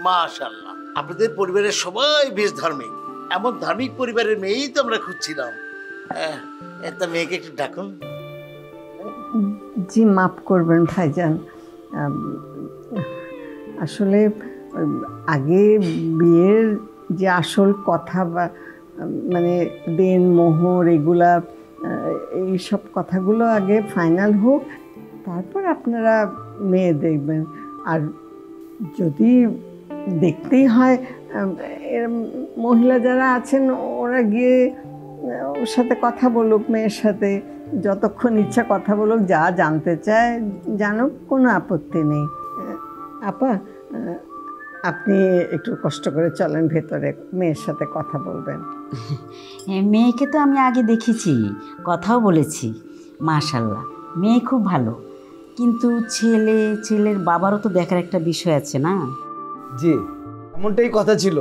মাশাআল্লাহ, আপনাদের পরিবারের সবাই বেশ ধার্মিক। এমন ধার্মিক পরিবারের মেয়েই তো আমরা খুঁজছিলাম। একটা মেয়েকে একটু ডাকুন। জি মাফ করবেন ভাইজান, আসলে আগে বিয়ের যে আসল কথা বা মানে দেন মোহর এগুলা এই সব কথাগুলো আগে ফাইনাল হোক, তারপর আপনারা মেয়ে দেখবেন। আর যদি দেখতেই হয় মহিলা যারা আছেন ওরা গিয়ে ওর সাথে কথা বলুক, মেয়ের সাথে যতক্ষণ ইচ্ছা কথা বলুক, যা জানতে চায় জানুক, কোনো আপত্তি নেই। আপা আপনি একটু কষ্ট করে চলেন ভেতরে, মেয়ের সাথে কথা বলবেন। মেয়েকে তো আমি আগে দেখেছি, কথাও বলেছি। মাশাআল্লাহ, মেয়ে খুব ভালো, কিন্তু ছেলের বাবারও তো দেখার একটা বিষয় আছে না? জি, এমনটাই কথা ছিল।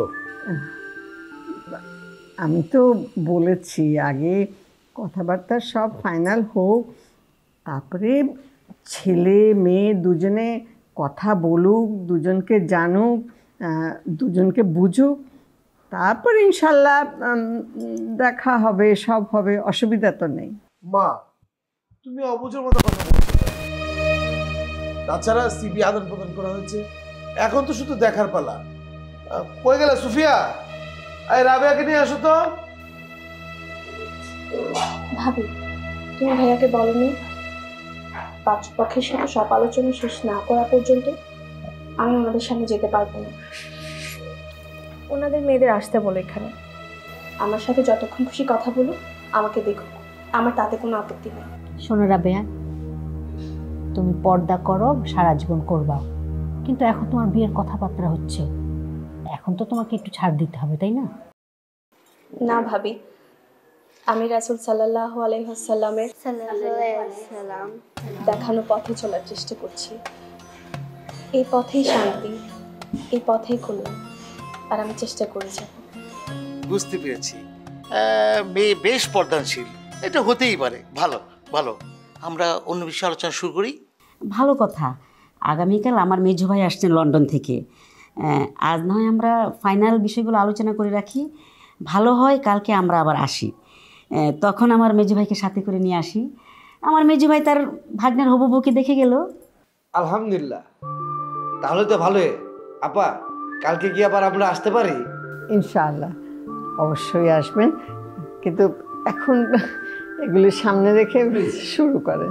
আমি তো বলেছি আগে কথাবার্তা সব ফাইনাল হোক, তারপরে ছেলে মেয়ে দুজনে কথা বলুক, দুজনকে জানুক, দুজনকে বুঝুক, তারপর ইনশাল্লাহ দেখা হবে, সব হবে, অসুবিধা তো নেই। মা, তুমি অবুঝের মতো কথা বলছো। তাছাড়া সিবি আদান প্রদান করা হয়েছে, এখন তো শুধু দেখার পালা। কই গেলে সুফিয়া? এই রাবেয়াকে নিয়ে আসো তো। ভাবি, তুমি ভাইয়াকে বলনি পাত্রপক্ষের সাথে সব আলোচনা শেষ না করা পর্যন্ত আমি ওনাদের সামনে যেতে পারবো না। ওনাদের মেয়েদের আসতে বলো এখানে, আমার সাথে যতক্ষণ খুশি কথা বলো, আমাকে দেখো, আমার তাতে কোনো আপত্তি নেই। শোনো রাবেয়া, তুমি পর্দা করো, সারা জীবন করবা, কিন্তু এখন তোমার বিয়ের কথাবার্তা হচ্ছে, এখন তো তোমাকে একটু ছাড় দিতে হবে, তাই না? না ভাবি, আমি রাসূল সাল্লাল্লাহু আলাইহি ওয়াসাল্লামের দেখানো পথে চলার চেষ্টা করছি। এই পথেই শান্তি, এই পথেই কল্যাণ, আর আমি চেষ্টা করে যাব। বুঝতে পেরেছি, মেয়ে বেশ পর্দানশীল, এটা হতেই পারে। ভালো ভালো, আমরা অন্য বিষয়ে আলোচনা শুরু করি। ভালো কথা। আগামীকাল আমার মেজো ভাই আসছেন লন্ডন থেকে। আজ না হয় আমরা ফাইনাল বিষয়গুলো আলোচনা করে রাখি, ভালো হয় কালকে আমরা আবার আসি, তখন আমার মেজো ভাইকে সাথে করে নিয়ে আসি। আমার মেজো ভাই তার ভাগ্নের হবু বউকে দেখে গেল। আলহামদুলিল্লাহ, তাহলে তো ভালোই। আপা, কালকে কি আবার আমরা আসতে পারি? ইনশাআল্লাহ অবশ্যই আসবেন, কিন্তু এখন এগুলি সামনে রেখে শুরু করেন।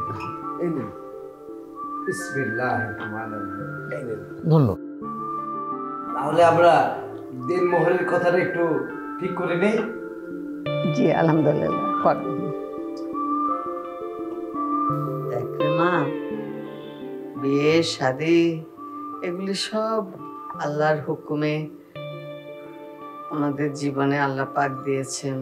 ধন্যবাদ। তাহলে আমরা দিন মোহরের কথাটা একটু ঠিক করে নেই। জি আলহামদুলিল্লাহ করেন। দেখলে মা, বিয়ে শাদী এগুলি সব আল্লাহর হুকুমে আমাদের জীবনে আল্লাহ পাক দিয়েছেন।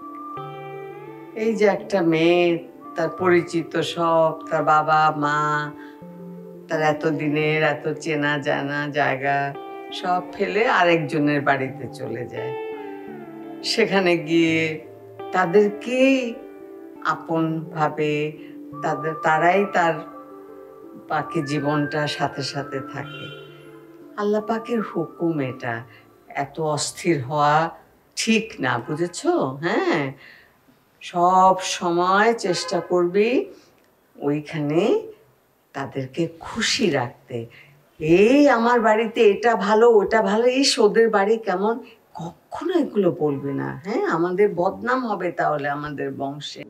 এই যে একটা মেয়ে, তার পরিচিত সব, তার বাবা মা, তার এতদিনের এত চেনা জানা জায়গা সব ফেলে আরেকজনের বাড়িতে চলে যায়, সেখানে গিয়ে তাদেরকে আপন ভাবে, তারাই তার বাকি জীবনটা সাথে সাথে থাকে। আল্লাহ পাকের হুকুম এটা, এত অস্থির হওয়া ঠিক না, বুঝেছো? হ্যাঁ, সব সময় চেষ্টা করবি ওইখানে তাদেরকে খুশি রাখতে। এই আমার বাড়িতে এটা ভালো, ওটা ভালো, এই ওদের বাড়ি কেমন, কখনো এগুলো বলবি না। হ্যাঁ, আমাদের বদনাম হবে তাহলে আমাদের বংশে।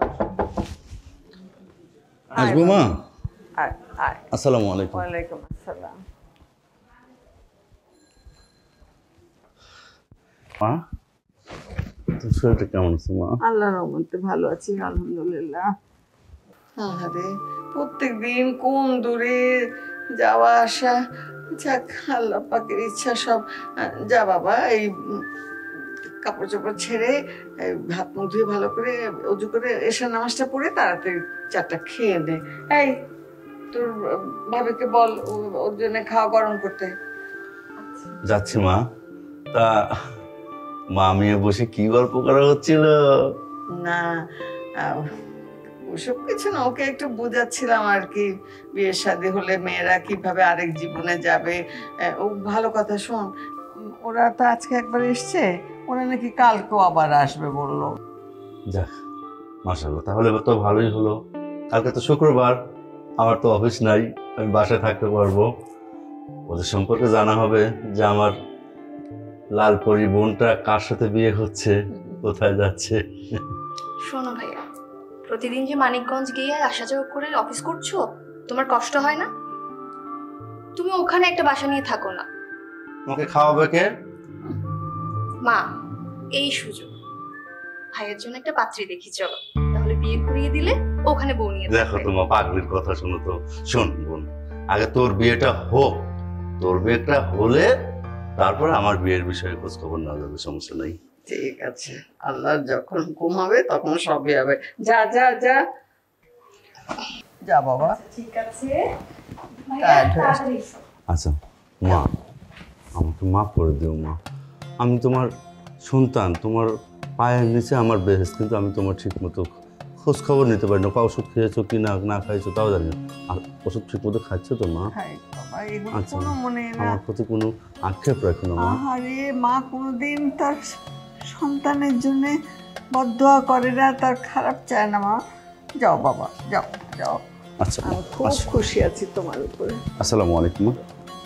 আসবো মা? আসসালামু আলাইকুম। ওয়ালাইকুম আসসালাম। মা, তোর শরীরটা কেমন আছে মা? আল্লাহর রহমতে ভালো আছি আলহামদুলিল্লাহ। আরে প্রত্যেকদিন কোন দূরে যাওয়া আসা, যাক আল্লাহ পাকের ইচ্ছা সব। যা বাবা, এই কাপড় চোপড় ছেড়ে হাত মুখ ধুয়ে ভালো করে উজু করে এশার নামাজটা পড়ে তাড়াতাড়ি চারটা খেয়ে নে। এই তোর ভাবিকে বল ওর জন্য খাওয়া গরম করতে। যাচ্ছি মা। তা মা, মেয়ে বসে কি গল্প করা হচ্ছিল? না, ওসব কিছু না, ওকে একটু বোঝাচ্ছিলাম আর কি, বিয়ের শাদী হলে মেয়েরা কিভাবে আরেক জীবনে যাবে। ও ভালো কথা। শোন, ওরা তো আজকে একবার এসছে, ওরা নাকি কালকেও আবার আসবে বললো। যাক, মাশাআল্লাহ, তাহলে তো ভালোই হলো। কালকে তো শুক্রবার, আমার তো অফিস নাই, আমি বাসায় থাকতে পারবো। ওদের সম্পর্কে জানা হবে যে আমার লালপরি বোনটা কার সাথে বিয়ে হচ্ছে, কোথায় যাচ্ছে। শোনো ভাইয়া, প্রতিদিন যে মানিকগঞ্জ গিয়ে আসা যাওয়া করে অফিস করছো, তোমার কষ্ট হয় না? তুমি ওখানে একটা বাসা নিয়ে থাকো না। আমাকে খাওয়াবে কে? মা, এই সুযোগ, ভাইয়ের জন্য একটা পাত্রী দেখি চলো, তাহলে বিয়ে করিয়ে দিলে ওখানে বউ নিয়ে দেখো তোমার পাগলির কথা শোনো তো। শোন বোন, আগে তোর বিয়েটা হোক, তোর বিয়েটা হলে তারপর আমার বিয়ের বিষয়ে খোঁজ খবর না যাবে, সমস্যা নেই। ঠিক আছে, আল্লাহ যখন হুকুম হবে তখন সবই হবে। যা যা যা যা বাবা। ঠিক আছে আচ্ছা মা, আমাকে মাফ করে দিও মা। আমি তোমার সন্তান, তোমার পায়ের নিচে আমার বেহেস, কিন্তু আমি তোমার ঠিক মতো খোঁজ খবর নিতে পারি না। ওষুধ খেয়েছো কি না না খাইছো তাও জানি না। আর ওষুধ ঠিক মতো খাচ্ছ তো মা? আচ্ছা, আমার প্রতি কোনো আক্ষেপ রাখো না মা। আরে মা কোনোদিন তার সন্তানের জন্য বদদোয়া করে না, তার খারাপ চায় না মা। যাও বাবা, যাও যাও। আচ্ছা, আমি খুব খুশি আছি তোমার উপরে। আসসালামু আলাইকুম মা।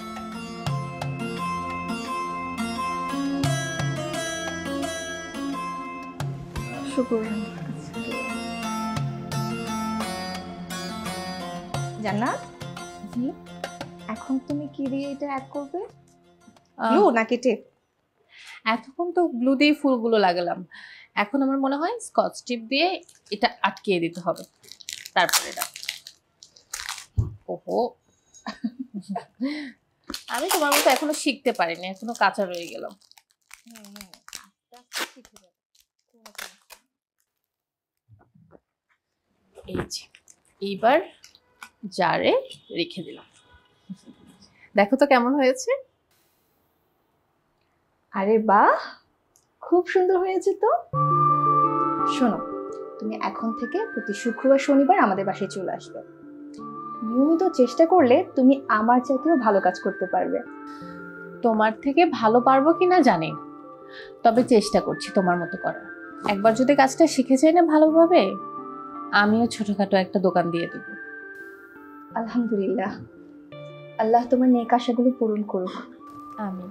জান্নাত, এখন তুমি কি দিয়ে এটা অ্যাড করবে? ব্লু নাকি টেপ? এতক্ষণ তো গ্লু দিয়ে ফুলগুলো লাগালাম, এখন আমার মনে হয় স্কচ টেপ দিয়ে এটা আটকিয়ে দিতে হবে, তারপরে এটা। ওহো, আমি তোমার মতো এখনো শিখতে পারিনি, এখনো কাঁচা রয়ে গেলাম। এই যে এইবার জারে রেখে দিলাম, দেখো তো কেমন হয়েছে। আরে বাহ, খুব সুন্দর হয়েছে তো। শোনো, তুমি এখন থেকে প্রতি শুক্রবার শনিবার আমাদের বাসায় চলে আসবে। নিয়মিত চেষ্টা করলে তুমি আমার চাইতেও ভালো কাজ করতে পারবে। তোমার থেকে ভালো পারবো কিনা জানি না, তবে চেষ্টা করছি তোমার মতো করার। একবার যদি কাজটা শিখে যাই না ভালোভাবে, আমিও ছোটখাটো একটা দোকান দিয়ে দেবো। আলহামদুলিল্লাহ, আল্লাহ তোমার নেক আশাগুলো পূরণ করুক। আমিন।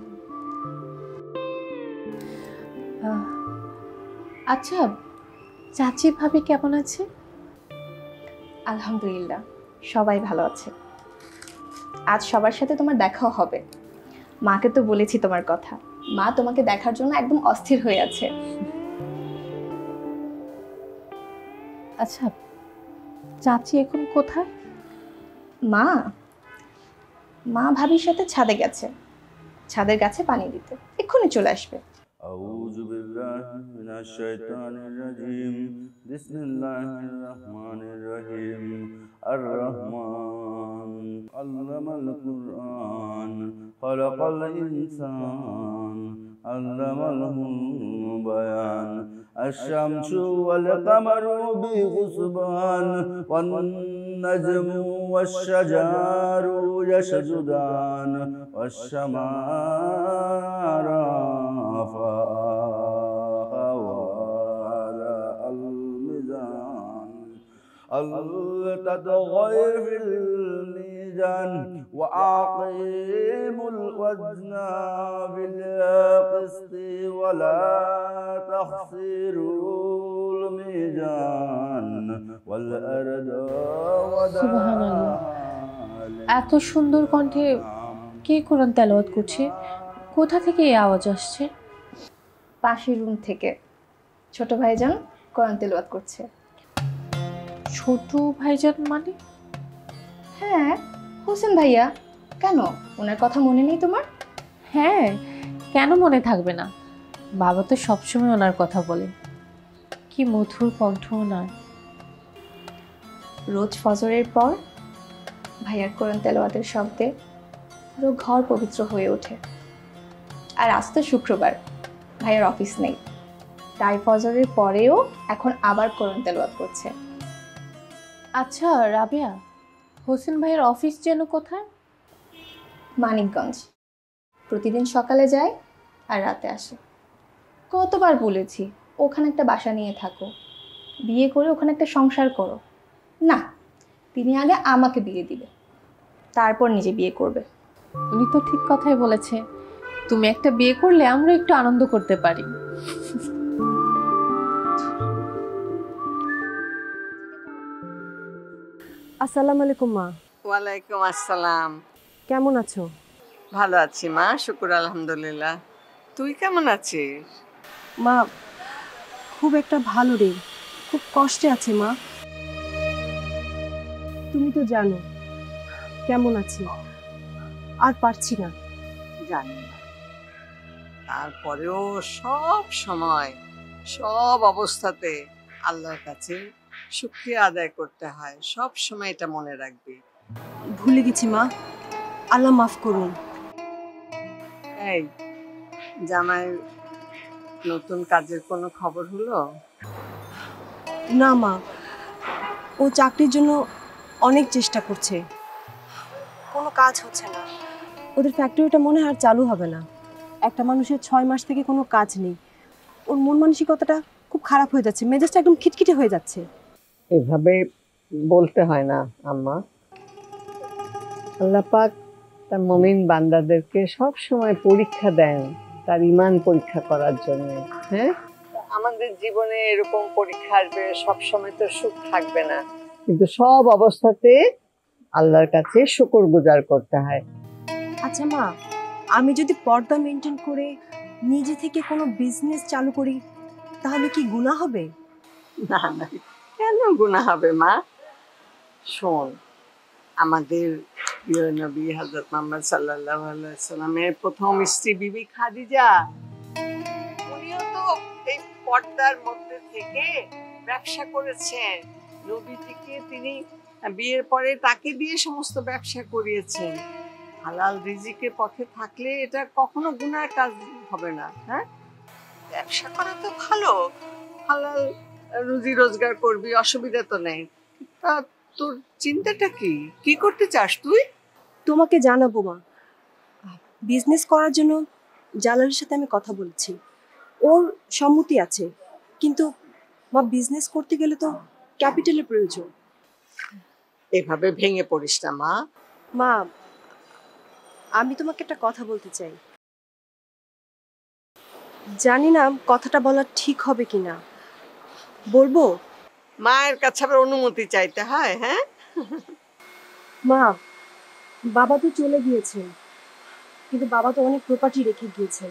আচ্ছা, চাচি ভাবি কেমন আছে? আলহামদুলিল্লাহ, সবাই ভালো আছে। আজ সবার সাথে তোমার দেখাও হবে। মাকে তো বলেছি তোমার কথা, মা তোমাকে দেখার জন্য একদম অস্থির হয়ে আছে। আচ্ছা, চাচি এখন কোথায়? মা মা ভাবির সাথে ছাদে গেছে, ছাদের গাছে পানি দিতে, এক্ষুনি চলে আসবে। أعوذ بالله من الشيطان الرجيم بسم الله الرحمن الرحيم الرحمن علم القرآن خلق الإنسان علمه البيان الشمس والقمر بحسبان والنجم والشجر يسجدان والسماء رفعها ووضع الميزان ألا تطغوا في الميزان وأقيموا الوزن بالقسط ولا تخسروا الميزان والأرض সুবহানাল্লাহ, এত সুন্দর কণ্ঠে কে কোরআন তেলাওয়াত করছে? কোথা থেকে এই আওয়াজ আসছে? পাশের রুম থেকে ছোট ভাইজান কোরআন তেলাওয়াত করছে। ছোট ভাইজান মানে? হ্যাঁ, হোসেন ভাইয়া। কেন, ওনার কথা মনে নেই তোমার? হ্যাঁ, কেন মনে থাকবে না? বাবা তো সবসময় ওনার কথা বলে, কি মধুর কণ্ঠ ওনার। রোজ ফজরের পর ভাইয়ার কোরআন তেলাওয়াতের শব্দে পুরো ঘর পবিত্র হয়ে ওঠে। আর আজ তো শুক্রবার, ভাইয়ার অফিস নেই, তাই ফজরের পরেও এখন আবার কোরআন তেলাওয়াত করছে। আচ্ছা রাবেয়া, হোসেন ভাইয়ের অফিস যেন কোথায়? মানিকগঞ্জ। প্রতিদিন সকালে যায় আর রাতে আসে। কতবার বলেছি ওখানে একটা বাসা নিয়ে থাকো, বিয়ে করে ওখানে একটা সংসার করো। না, তিনি আগে আমাকে বিয়ে দিবে, তারপর নিজে বিয়ে করবে। উনি তো ঠিক কথাই বলেছে, তুমি একটা বিয়ে করলে আমরা একটু আনন্দ করতে পারি। আসসালামু আলাইকুম মা, ওয়ালাইকুম আসসালাম। কেমন আছো? ভালো আছি মা, শুকুর আলহামদুলিল্লাহ। তুই কেমন আছিস? মা খুব একটা ভালো রে, খুব কষ্টে আছে মা। তুমি তো জানো কেমন আছি, আর পারছি না। জানি না, তারপরেও সব সময় সব অবস্থাতে আল্লাহর কাছে শুকরিয়া আদায় করতে হয়। সব সময় এটা মনে রাখবি। ভুলে গেছি মা, আল্লাহ মাফ করুন। এই জামাই নতুন কাজের কোনো খবর হলো? না মা, ও চাকরির জন্য অনেক চেষ্টা করছে, কোনো কাজ হচ্ছে না। ওদের ফ্যাক্টরিটা মনে হয় আর চালু হবে না। একটা মানুষের 6 মাস থেকে কোনো কাজ নেই। ওর মন মানসিকতাটা খুব খারাপ হয়ে যাচ্ছে, মেজাজটা একদম খিটখিটে হয়ে যাচ্ছে। এভাবে বলতে হয় না আম্মা। আল্লাহ পাক তার মুমিন বান্দাদেরকে সব সময় পরীক্ষা দেন, তার ঈমান পরীক্ষা করার জন্য। হ্যাঁ, আমাদের জীবনে এরকম পরীক্ষা আসবে, সব সময় তো সুখ থাকবে না, কিন্তু সব অবস্থাতে আল্লাহর কাছে শুকরগুজার করতে হয়। আচ্ছা মা, আমি যদি পর্দা মেনটেন করে নিজে থেকে কোনো বিজনেস চালু করি তাহলে কি গুনাহ হবে? না না, কেন গুনাহ হবে মা? শোন, আমাদের প্রিয় নবী হযরত মুহাম্মদ সাল্লাল্লাহু আলাইহি ওয়াসাল্লামের প্রথম স্ত্রী বিবি খাদিজা, উনিও তো এই পর্দার মধ্যে থেকে ব্যবসা করেছেন। নবীজিকে তিনি বিয়ের পরে তাকে দিয়ে সমস্ত ব্যবসা করিয়েছেন। হালাল রিজিকের পথে থাকলে এটা কখনো গুনার কাজ হবে না। হ্যাঁ, ব্যবসা করা তো ভালো, হালাল রুজি রোজগার করবি, অসুবিধা তো নেই। তা তোর চিন্তাটা কি? কি করতে চাস তুই? তোমাকে জানাবো মা, বিজনেস করার জন্য জালালের সাথে আমি কথা বলছি, ওর সম্মতি আছে, কিন্তু মা বিজনেস করতে গেলে তো ক্যাপিটালের প্রয়োজন। এভাবে ভেঙে পড়িস না মা। মা, আমি তোমাকে একটা কথা বলতে চাই, জানি না কথাটা বলা ঠিক হবে কিনা, বলবো? মায়ের কাছে আবার অনুমতি চাইতে হয়? হ্যাঁ মা, বাবা তো চলে গিয়েছেন, কিন্তু বাবা তো অনেক প্রপার্টি রেখে গিয়েছেন।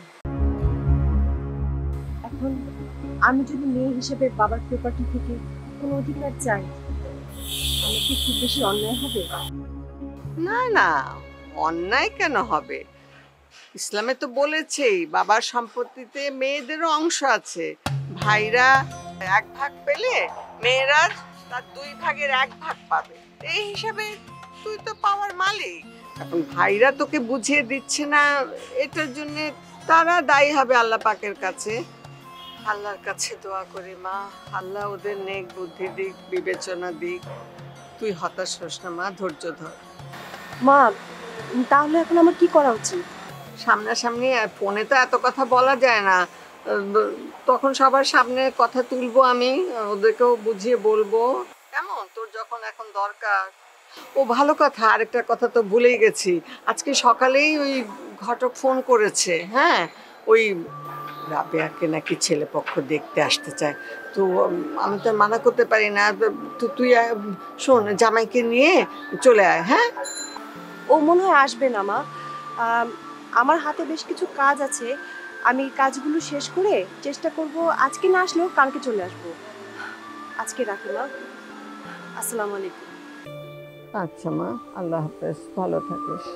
এখন আমি যদি মেয়ে হিসেবে বাবার প্রপার্টি থেকে কোনো অধিকার চাই, আমার কি খুব বেশি অন্যায় হবে? না না, অন্যায় কেন হবে? ইসলামে তো বলেছেই বাবার সম্পত্তিতে মেয়েদেরও অংশ আছে। ভাইরা 1 ভাগ পেলে মেয়েরা তার 2 ভাগের 1 ভাগ পাবে। এই হিসাবে তুই তো পাওয়ার মালিক। এখন ভাইরা তোকে বুঝিয়ে দিচ্ছে না, এটার জন্য তারা দায়ী হবে আল্লাহ পাকের কাছে। আল্লাহর কাছে দোয়া করি মা, আল্লাহ ওদের নেক বুদ্ধি দিক, বিবেচনা দিক। তুই হতাশ হোস না মা, ধৈর্য ধর। মা, তাহলে এখন আমার কি করা উচিত? সামনাসামনি ফোনে তো এত কথা বলা যায় না, তখন সবার সামনে কথা তুলবো আমি, ওদেরকেও বুঝিয়ে বলবো। কেমন, তোর যখন এখন দরকার। ও ভালো কথা, আরেকটা কথা তো ভুলেই গেছি, আজকে সকালেই ওই ঘটক ফোন করেছে। হ্যাঁ, ওই রাবেয়াকে নাকি ছেলেপক্ষ দেখতে আসতে চায়। তো আমি তো মানা করতে পারি না। তো তুই শোন, জামাইকে নিয়ে চলে আয়। হ্যাঁ, ও মনে হয় আসবে না মা, আমার হাতে বেশ কিছু কাজ আছে, আমি কাজগুলো শেষ করে চেষ্টা করব আজকে না আসলেও কালকে চলে আসবো। আজকে রাখি মা, আসসালামু আলাইকুম। আচ্ছা মা, আল্লাহ হাফেজ, ভালো থাকিস।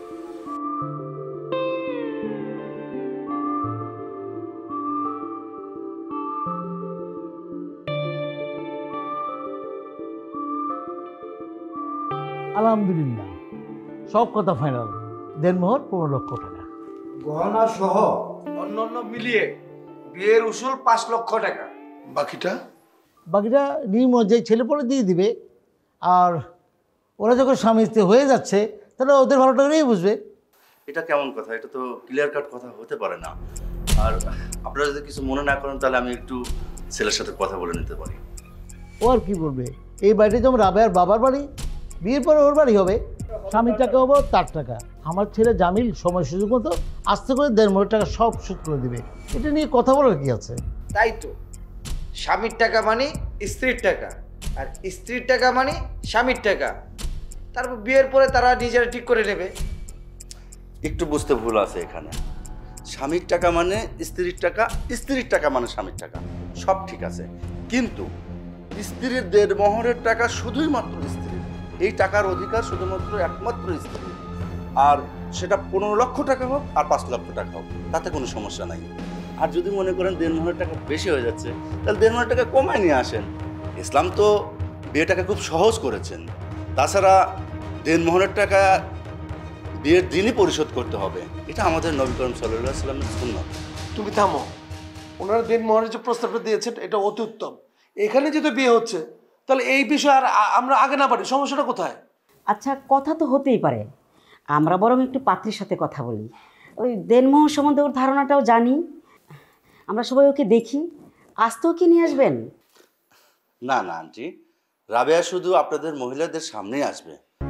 আলহামদুলিল্লাহ, সব কথা ফাইনাল। দেনমোহর 15 লক্ষ টাকা। গহনা সহ অন্য অন্য মিলিয়ে বিয়ের উসুল 5 লক্ষ টাকা। বাকিটা? বাকিটা নির্মল যে ছেলে পরে দিয়ে দিবে। আর ওরা যখন স্বামী স্ত্রী হয়ে যাচ্ছে তাহলে ওদের ভালোটা করেই বুঝবে। এটা কেমন কথা? এটা তো ক্লিয়ার কাট কথা হতে পারে না। আর আপনারা যদি কিছু মনে না করেন তাহলে আমি একটু ছেলের সাথে কথা বলে নিতে পারি। ও আর কি বলবে, এই বাড়িটা যেমন রাবেয়ার বাবার বাড়ি, বিয়ের পরে ওর বাড়ি হবে। স্বামীর টাকা হবো তার টাকা। আমার ছেলে জামিল সময় সুযোগ মতো আস্তে করে 1.5 মিলিয়ন টাকা সব শোধ করে দেবে। এটা নিয়ে কথা বলার কি আছে? তাই তো, স্বামীর টাকা মানে স্ত্রীর টাকা, আর স্ত্রীর টাকা মানে স্বামীর টাকা। তারপর বিয়ের পরে তারা নিজেরা ঠিক করে নেবে। একটু বুঝতে ভুল আছে এখানে। স্বামীর টাকা মানে স্ত্রীর টাকা, স্ত্রীর টাকা মানে স্বামীর টাকা, সব ঠিক আছে। কিন্তু স্ত্রীর দেড়মোহরের টাকা শুধুই মাত্র স্ত্রীর। এই টাকার অধিকার শুধুমাত্র একমাত্র স্ত্রীর। আর সেটা 15 লক্ষ টাকা হোক আর 5 লক্ষ টাকা হোক, তাতে কোনো সমস্যা নাই। আর যদি মনে করেন দেড়মোহরের টাকা বেশি হয়ে যাচ্ছে, তাহলে দেড়মোহরের টাকা কমায় নিয়ে আসেন। ইসলাম তো বিয়েটাকে খুব সহজ করেছেন। তাছাড়া দেড়মোহরের টাকা বিয়ের দিনই পরিশোধ করতে হবে, এটা আমাদের নবী করিম সাল্লাল্লাহু আলাইহি ওয়াসাল্লামের সুন্নাত। তুমি থামো। ওনারা দেনমোহরের যে প্রস্তাবটা দিয়েছেন এটা অতি উত্তম। এখানে যেহেতু বিয়ে হচ্ছে তাহলে এই বিষয়ে আর আমরা আগে না পারি, সমস্যাটা কোথায়? আচ্ছা, কথা তো হতেই পারে, আমরা বরং একটু পাত্রীর সাথে কথা বলি। ওই দেনমোহর সম্বন্ধে ওর ধারণাটাও জানি, আমরা সবাই ওকে দেখি। আসতেও কি নিয়ে আসবেন? না না আন্টি, রাবেয়া শুধু আপনাদের মহিলাদের সামনেই আসবে।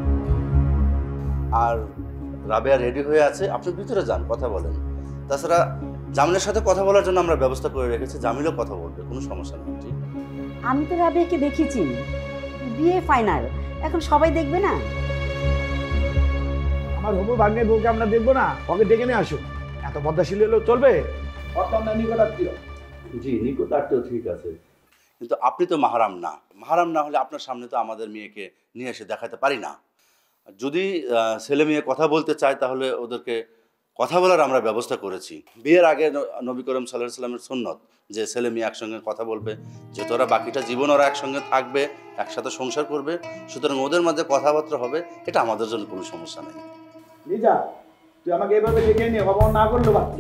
আর রাবেয়া রেডি হয়ে আছে, আপনি ভিতরে যান, কথা বলেন। তাছাড়া জামিলের সাথে কথা বলার জন্য আমরা ব্যবস্থা করে রেখেছি, জামিলও কথা বলবে, কোনো সমস্যা নেই আন্টি। আমি তো রাবেয়াকে দেখেছি, বিয়ে ফাইনাল, এখন সবাই দেখবে না? আমার হবু ভাগ্নের বউকে আমরা দেখবো না? ওকে ডেকে নিয়ে আসুন। এত পদ্মাশীল হলেও চলবে? নিকটাত্মীয়। জি, নিকটাত্মীয় ঠিক আছে, কিন্তু আপনি তো মাহারাম না। মাহারাম না হলে আপনার সামনে তো আমাদের মেয়েকে নিয়ে এসে দেখাতে পারি না। যদি ছেলে মেয়ে কথা বলতে চায় তাহলে ওদেরকে কথা বলার আমরা ব্যবস্থা করেছি। বিয়ের আগে নবী করিম সাল্লাল্লাহু আলাইহি ওয়াসাল্লামের সুন্নত যে ছেলে মেয়ে একসঙ্গে কথা বলবে, যেহেতু ওরা বাকিটা জীবন ওরা একসঙ্গে থাকবে, একসাথে সংসার করবে, সুতরাং ওদের মধ্যে কথাবার্তা হবে, এটা আমাদের জন্য কোনো সমস্যা নেই। লিজা, তুই আমাকে এভাবে ডেকে নিয়ে বাবা না করলে পারতি।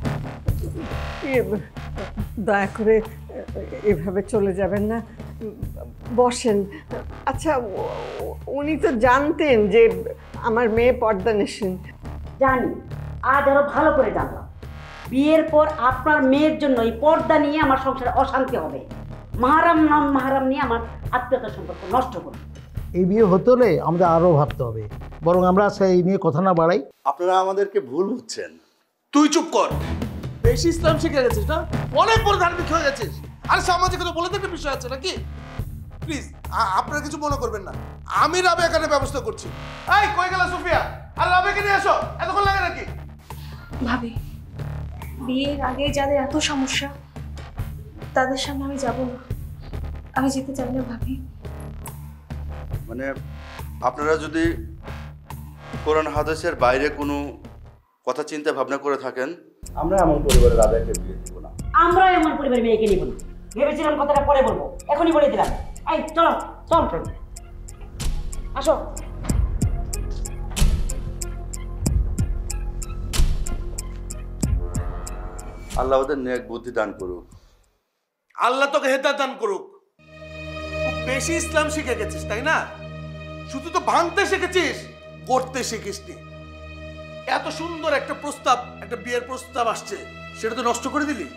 দয়া করে এভাবে চলে যাবেন না, বসেন। আচ্ছা, উনি তো জানতেন যে আমার মেয়ে পর্দানিসীন? জানি, আজ আরো ভালো করে জানলাম। বিয়ের পর আপনার মেয়ের জন্য এই পর্দা নিয়ে আমার সংসারে অশান্তি হবে। মাহারাম নন মাহারাম নিয়ে আমার আত্মীয়তার সম্পর্ক নষ্ট করবে। এই বিয়ে হতে হলে আমাদের আরও ভাবতে হবে, বরং আমরা এই নিয়ে কথা না বাড়াই। আপনারা আমাদেরকে ভুল বুঝছেন। তুই চুপ কর। বেশি ইসলাম শিখে গেছিস না, অনেক বড় ধার্মিক হয়ে গেছিস। আর সামাজিকতা বলে তো একটা বিষয় আছে নাকি? প্লিজ আপনারা কিছু মনে করবেন না, আমি রাবে এখানে ব্যবস্থা করছি। এই কই গেল সুফিয়া? আর রাবেকে নিয়ে আসো, এতক্ষণ লাগে নাকি? ভাবি, বিয়ের আগে যাদের এত সমস্যা তাদের সামনে আমি যাব না, আমি যেতে চাই না ভাবি। মানে আপনারা যদি কোরআন হাদিসের বাইরে কোনো কথা চিন্তা ভাবনা করে থাকেন, আমরা এমন পরিবারের রাবেয়াকে বিয়ে দিব না। আমরা এমন পরিবারের মেয়েকে নিব না। ভেবেছিলাম কথাটা পরে বলবো, এখনই বলে দিলাম। এই চলো, চল আসো। আল্লাহ ওদের নেক বুদ্ধি দান করুক। আল্লাহ তোকে হেদায়েত দান করুক। খুব বেশি ইসলাম শিখে গেছিস তাই না? শুধু তো ভাঙতে শিখেছিস, করতে শিখিসনি। এত সুন্দর একটা প্রস্তাব, একটা বিয়ের প্রস্তাব আসছে, সেটা তো নষ্ট করে দিলি,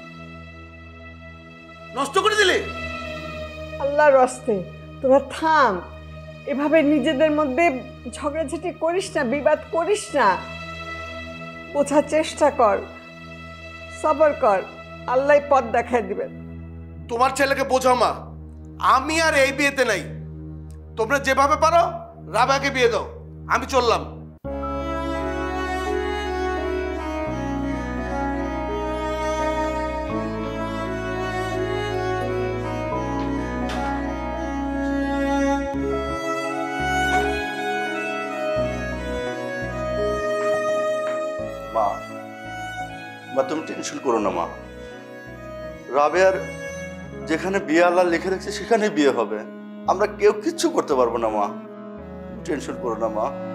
নষ্ট করে দিলি। আল্লাহর রাস্তে তোরা থাম, এভাবে নিজেদের মধ্যে ঝগড়াঝাটি করিস না, বিবাদ করিস না। বোঝার চেষ্টা কর, সবর কর, আল্লাহ পথ দেখায় দিবেন। তোমার ছেলেকে বোঝাও মা, আমি আর এই বিয়েতে নাই। তোমরা যেভাবে পারো রাবেয়াকে বিয়ে দাও, আমি চললাম। মা, মা তুমি টেনশন করো না মা। রাবেয়ার যেখানে বিয়ে আল্লাহ লিখে রেখেছে সেখানে বিয়ে হবে, আমরা কেউ কিচ্ছু করতে পারবো না মা। টেনশন করো না মা।